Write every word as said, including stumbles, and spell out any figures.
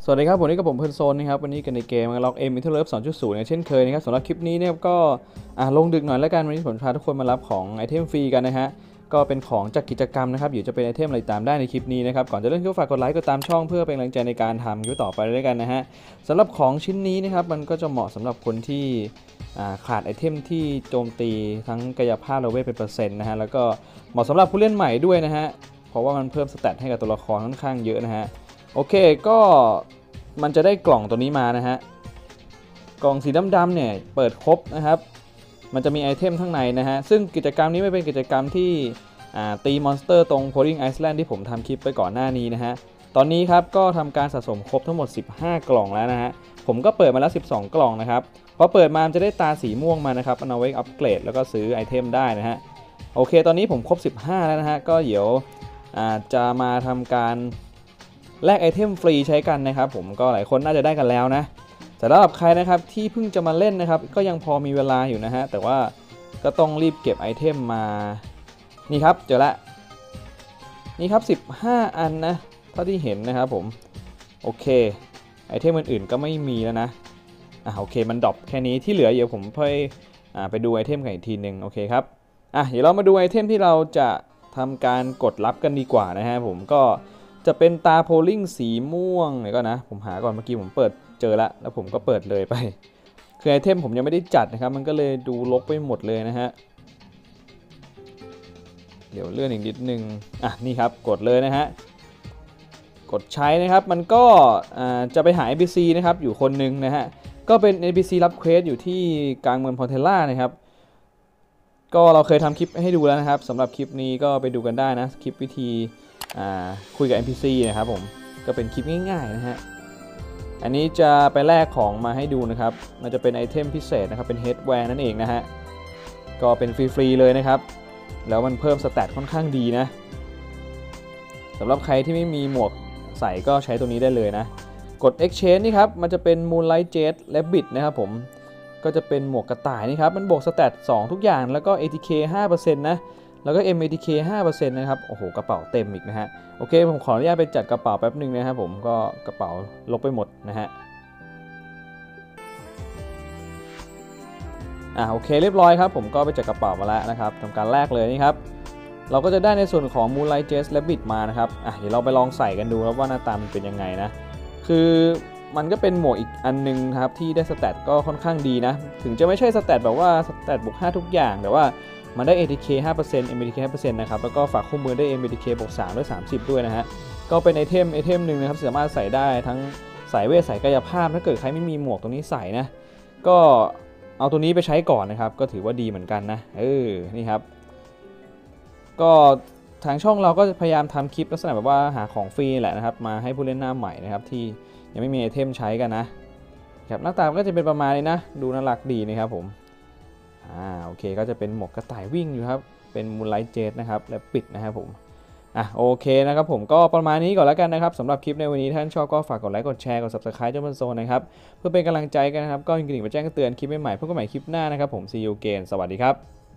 สวัสดีครับวันนี้กับผมเพลินโซนนะครับวันนี้กันในเกมล็อกเอ็มอินเทอร์เลิฟสองจุดศูนย์เช่นเคยนะครับสำหรับคลิปนี้เนี่ยก็ลงดึกหน่อยแล้วกันวันนี้ผมพาทุกคนมารับของไอเทมฟรีกันนะฮะก็เป็นของจากกิจกรรมนะครับอยู่จะเป็นไอเทมอะไรตามได้ในคลิปนี้นะครับก่อนจะเริ่มก็ฝากกดไลค์กดตามช่องเพื่อเป็นกำลังใจในการทำคลิปต่อไปด้วยกันนะฮะสำหรับของชิ้นนี้นะครับมันก็จะเหมาะสำหรับคนที่ขาดไอเทมที่โจมตีทั้งกายภาพและเวทเป็นเปอร์เซ็นต์นะฮะแล้วก็เหมาะสำหรับผู้เล่นใหม่ด้วยนะฮะเพราะว่ามันเพิ่มสเตตให้กับตัวละครค่อนข้างเยอะนะฮะโอเคก็มันจะได้กล่องตัวนี้มานะฮะกล่องสีดำๆเนี่ยเปิดครบนะครับมันจะมีไอเทมข้างในนะฮะซึ่งกิจกรรมนี้ไม่เป็นกิจกรรมที่ตีมอนสเตอร์ตรง Falling Island ที่ผมทำคลิปไปก่อนหน้านี้นะฮะตอนนี้ครับก็ทำการสะสมครบทั้งหมดสิบห้ากล่องแล้วนะฮะผมก็เปิดมาแล้วสิบสองกล่องนะครับพอเปิดมาจะได้ตาสีม่วงมานะครับเอาไว้อัปเกรดแล้วก็ซื้อไอเทมได้นะฮะโอเคตอนนี้ผมครบสิบห้าแล้วนะฮะก็เดี๋ยวจะมาทำการแลกไอเทมฟรีใช้กันนะครับผมก็หลายคนน่าจะได้กันแล้วนะแต่สำหรับใครนะครับที่เพิ่งจะมาเล่นนะครับก็ยังพอมีเวลาอยู่นะฮะแต่ว่าก็ต้องรีบเก็บไอเทมมานี่ครับเจอละนี่ครับสิบห้าอันนะเท่าที่เห็นนะครับผมโอเคไอเทมอื่นๆก็ไม่มีแล้วนะอ่ะโอเคมันดรอปแค่นี้ที่เหลือเดี๋ยวผมค่อยอ่าไปดูไอเทมกันอีกทีหนึ่งโอเคครับอ่ะเดี๋ยวเรามาดูไอเทมที่เราจะทำการกดรับกันดีกว่านะฮะผมก็จะเป็นตาโพลิงสีม่วงเดี๋ยวก่อนนะผมหาก่อนเมื่อกี้ผมเปิดเจอละแล้วผมก็เปิดเลยไปคือไอเทมผมยังไม่ได้จัดนะครับมันก็เลยดูรกไปหมดเลยนะฮะเดี๋ยวเลื่อนอีกนิดนึงอ่ะนี่ครับกดเลยนะฮะกดใช้นะครับมันก็จะไปหา เอ็น พี ซี นะครับอยู่คนหนึ่งนะฮะก็เป็น เอ็น พี ซี รับเควสอยู่ที่กลางเมืองพอเทล่านะครับก็เราเคยทำคลิปให้ดูแล้วนะครับสำหรับคลิปนี้ก็ไปดูกันได้นะคลิปวิธีคุยกับ เอ็น พี ซี นะครับผมก็เป็นคลิปง่ายๆนะฮะอันนี้จะไปแลกของมาให้ดูนะครับมันจะเป็นไอเทมพิเศษนะครับเป็นเฮดแวร์นั่นเองนะฮะก็เป็นฟรีๆเลยนะครับแล้วมันเพิ่มสแตทค่อนข้างดีนะสำหรับใครที่ไม่มีหมวกใส่ก็ใช้ตัวนี้ได้เลยนะกด Exchange นี่ครับมันจะเป็น Moonlight Jet Rabbit นะครับผมก็จะเป็นหมวกกระต่ายนี่ครับมันบวกสแตทสองทุกอย่างแล้วก็ เอ ที เค ห้าเปอร์เซ็นต์ นะแล้วก็ เอ็ม เอ ที เค ห้าเปอร์เซ็นต์ นะครับโอ้โหกระเป๋าเต็มอีกนะฮะโอเคผมขออนุญาตไปจัดกระเป๋าแป๊บนึงนะครับผมก็กระเป๋าลบไปหมดนะฮะอ่าโอเคเรียบร้อยครับผมก็ไปจัดกระเป๋ามาแล้วนะครับทำการแลกเลยนี่ครับเราก็จะได้ในส่วนของ Moonlight Jet Rabbit มานะครับอ่ะเดี๋ยวเราไปลองใส่กันดูครับว่าหน้าตามันเป็นยังไงนะคือมันก็เป็นหมวกอีกอันนึงครับที่ได้สแตทก็ค่อนข้างดีนะถึงจะไม่ใช่สแตทแบบว่าสแตทบวกห้าทุกอย่างแต่ว่ามันได้ เอ ที เค ห้าเปอร์เซ็นต์ เอ็ม ที เค ห้าเปอร์เซ็นต์ นะครับแล้วก็ฝากคู่มือได้ เอ็ม ที เค บวกสามด้วยสามสิบด้วยนะฮะก็เป็นไอเทมไอเทมหนึ่งนะครับสามารถใส่ได้ทั้งสายเวทสายกายภาพถ้าเกิดใครไม่มีหมวกตรงนี้ใส่นะก็เอาตัวนี้ไปใช้ก่อนนะครับก็ถือว่าดีเหมือนกันนะเออนี่ครับก็ทางช่องเราก็พยายามทำคลิปลักษณะแบบว่าหาของฟรีแหละนะครับมาให้ผู้เล่นหน้าใหม่นะครับที่ยังไม่มีไอเทมใช้กันนะครับหน้าตาก็จะเป็นประมาณนี้นะดูน่ารักดีนะครับผมอ่าโอเคก็จะเป็นหมวกกระต่ายวิ่งอยู่ครับเป็นมูนไลท์เจ็ตนะครับและปิดนะครับผมอ่ะโอเคนะครับผมก็ประมาณนี้ก่อนแล้วกันนะครับสำหรับคลิปในวันนี้ท่านชอบก็ฝากกดไลค์กดแชร์กด ซับสไครบ์ เจ้าบนโซนนะครับเพื่อเป็นกำลังใจกันนะครับก็ยินดีมาแจ้งเตือนคลิปใหม่ๆพบกันใหม่คลิปหน้านะครับผม ซี ยู again สวัสดีครับ